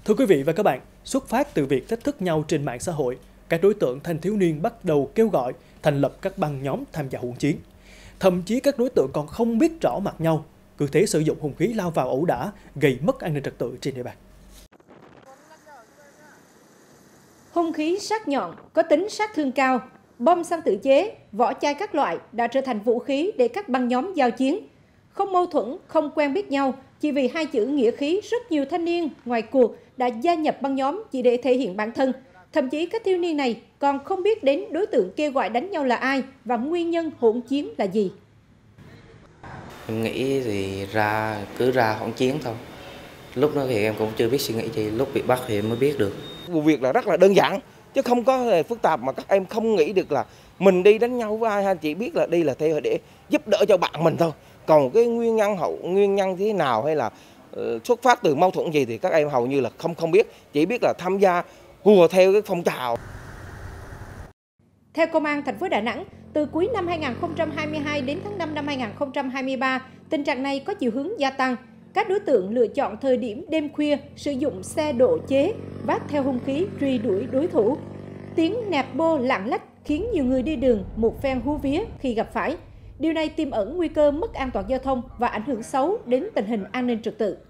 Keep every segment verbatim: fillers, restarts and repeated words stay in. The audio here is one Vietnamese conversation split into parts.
Thưa quý vị và các bạn, xuất phát từ việc thách thức nhau trên mạng xã hội, các đối tượng thanh thiếu niên bắt đầu kêu gọi thành lập các băng nhóm tham gia hỗn chiến. Thậm chí các đối tượng còn không biết rõ mặt nhau, cứ thế sử dụng hung khí lao vào ẩu đả, gây mất an ninh trật tự trên địa bàn. Hung khí sắc nhọn, có tính sát thương cao, bom xăng tự chế, vỏ chai các loại đã trở thành vũ khí để các băng nhóm giao chiến. Không mâu thuẫn, không quen biết nhau, chỉ vì hai chữ nghĩa khí, rất nhiều thanh niên ngoài cuộc đã gia nhập băng nhóm chỉ để thể hiện bản thân. Thậm chí các thiếu niên này còn không biết đến đối tượng kêu gọi đánh nhau là ai và nguyên nhân hỗn chiến là gì. Em nghĩ thì ra cứ ra hỗn chiến thôi. Lúc đó thì em cũng chưa biết suy nghĩ gì, lúc bị bắt thì em mới biết được. Vụ việc là rất là đơn giản, chứ không có hề phức tạp mà các em không nghĩ được là mình đi đánh nhau với ai, hay chỉ biết là đi là theo để giúp đỡ cho bạn mình thôi. Còn cái nguyên nhân hậu nguyên nhân thế nào hay là uh, xuất phát từ mâu thuẫn gì thì các em hầu như là không không biết, chỉ biết là tham gia hùa theo cái phong trào. Theo Công an thành phố Đà Nẵng, từ cuối năm hai nghìn không trăm hai mươi hai đến tháng năm năm hai nghìn không trăm hai mươi ba, tình trạng này có chiều hướng gia tăng. Các đối tượng lựa chọn thời điểm đêm khuya, sử dụng xe độ chế, vác theo hung khí truy đuổi đối thủ. Tiếng nẹp bô lạng lách khiến nhiều người đi đường một phen hú vía khi gặp phải. Điều này tiềm ẩn nguy cơ mất an toàn giao thông và ảnh hưởng xấu đến tình hình an ninh trật tự.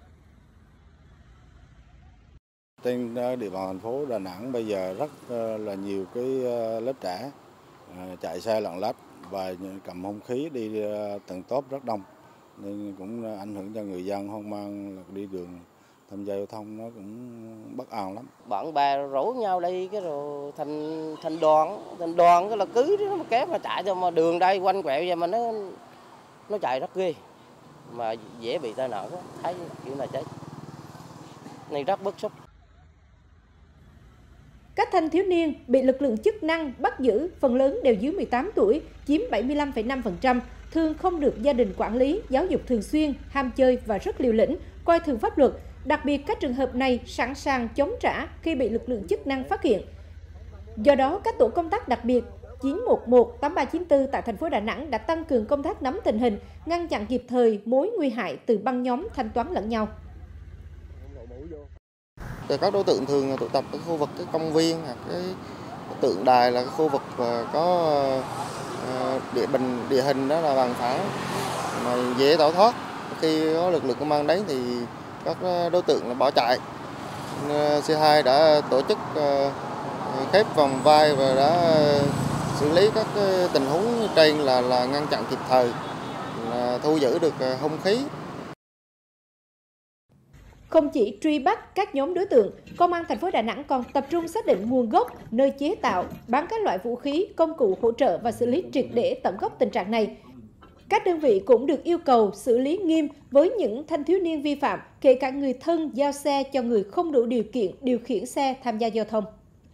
Trên địa bàn thành phố Đà Nẵng bây giờ rất là nhiều cái lớp trẻ chạy xe lạng lách và cầm hung khí đi từng tốp rất đông, nên cũng ảnh hưởng cho người dân hoang mang là đi đường tham gia giao thông nó cũng bất an lắm. Bạn bè rủ nhau đi cái rồi thành thành đoàn, thành đoàn cái là cứ nó mà kéo mà chạy thôi, mà đường đây quanh quẹo vậy mà nó nó chạy rất ghê, mà dễ bị tai nạn đó, thấy kiểu này chết. Này rất bức xúc. Các thanh thiếu niên bị lực lượng chức năng bắt giữ phần lớn đều dưới mười tám tuổi, chiếm bảy mươi lăm phẩy năm phần trăm, thường không được gia đình quản lý, giáo dục thường xuyên, ham chơi và rất liều lĩnh, coi thường pháp luật. Đặc biệt các trường hợp này sẵn sàng chống trả khi bị lực lượng chức năng phát hiện. Do đó, các tổ công tác đặc biệt chín một một tám ba chín tư tại thành phố Đà Nẵng đã tăng cường công tác nắm tình hình, ngăn chặn kịp thời mối nguy hại từ băng nhóm thanh toán lẫn nhau. Các đối tượng thường tụ tập ở khu vực cái công viên hoặc cái tượng đài là cái khu vực có địa bình địa hình đó là bằng phẳng mà dễ tẩu thoát. Khi có lực lượng công an đến thì các đối tượng bỏ chạy. xê hai đã tổ chức khép vòng vai và đã xử lý các tình huống trên là là ngăn chặn kịp thời, là thu giữ được hung khí. Không chỉ truy bắt các nhóm đối tượng, Công an thành phố Đà Nẵng còn tập trung xác định nguồn gốc, nơi chế tạo, bán các loại vũ khí, công cụ hỗ trợ và xử lý triệt để tận gốc tình trạng này. Các đơn vị cũng được yêu cầu xử lý nghiêm với những thanh thiếu niên vi phạm, kể cả người thân giao xe cho người không đủ điều kiện điều khiển xe tham gia giao thông.